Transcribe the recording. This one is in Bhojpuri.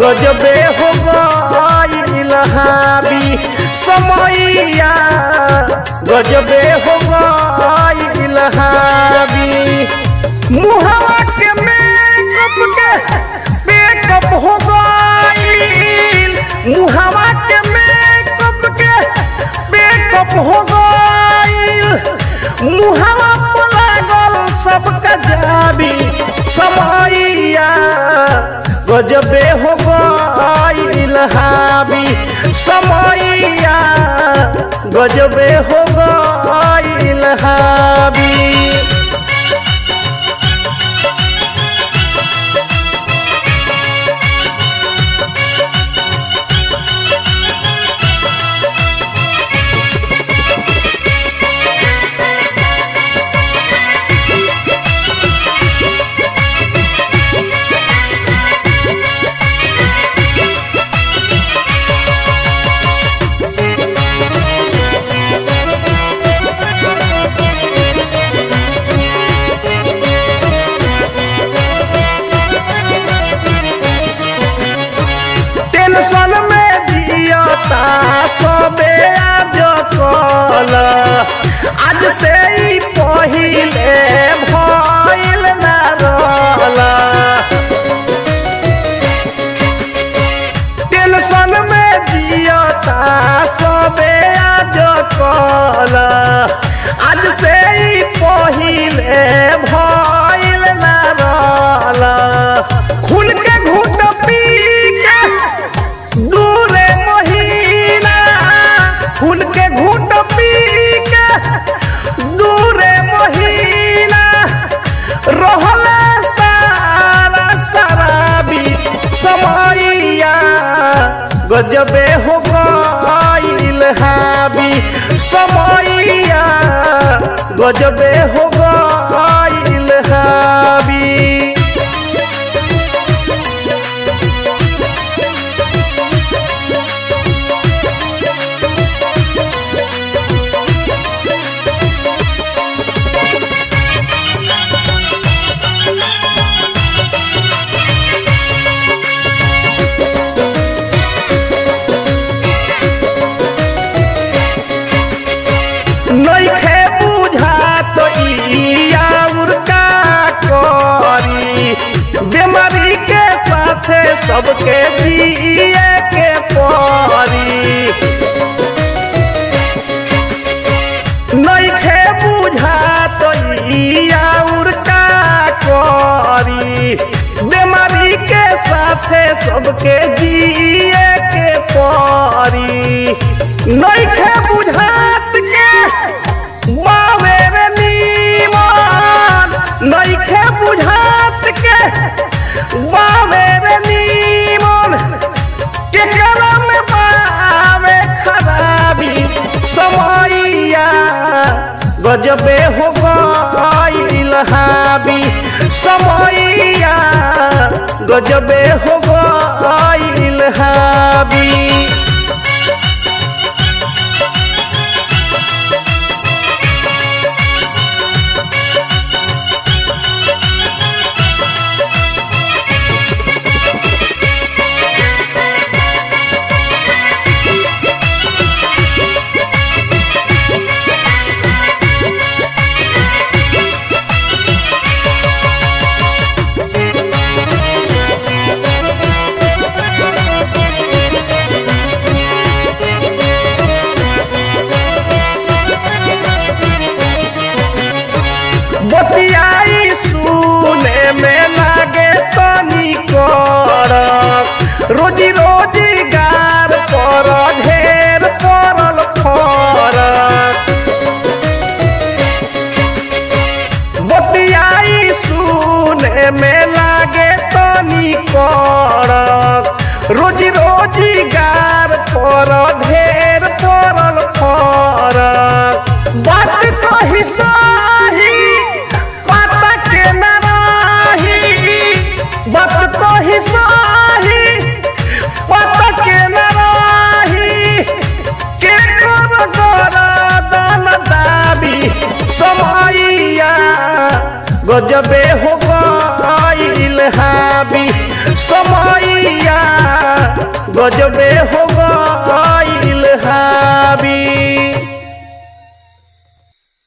गजबे हो गइल हावी समैया गजबे हो गइल हावी मुहावा के मेकअप हो गइल मुहावा के मेकअप हो गइल मुहावा पर लागल सबका जाबी समैया गजबे हो गइल हावी समैया गजबे हो गइल हावी सबे आज से ही पहिले भइल ना रहला टेंशन में जियता सबे आज से ही पहिले भइल ना रहला खून के घूंट पी के दूरे खून के घूंट पी के दूरे महीना रहले सारा शराबी समैया गजबे हो गइल हावी समैया गजबे हो गइल हावी नइखे बुझात और का करी बीमारी के साथे सबके जिए के परी नइखे बुझात और का करी बीमारी के साथे सबके जिए के परी नइखे बुझात के बावेरे नीमन नइखे बुझात के बावेरे नीमन के करा में पावे खराबी समैया गजबे हो गइल हावी समैया गजबे हो गइल हावी बतियाई सुने में लागे तनी करक रोजी रोजगार पर ढेर पड़ल फरक बतियाई सुने में लागे तनी करक रोजी रोजगार पर ढेर पड़ल फरक बात कही सही बात कही सही पता के न रही के कर दाबी समैया गजबे हो गइल हावी समैया गजबे हो